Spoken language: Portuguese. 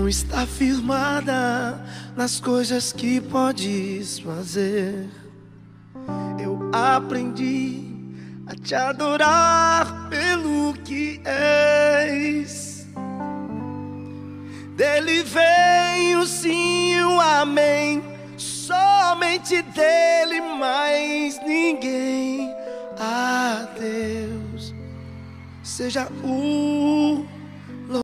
Quero estar firmada nas coisas que podes fazer. Eu aprendi a te adorar pelo que és. Dele vem o sim, o amém. Somente dele, mais ninguém. A Deus seja o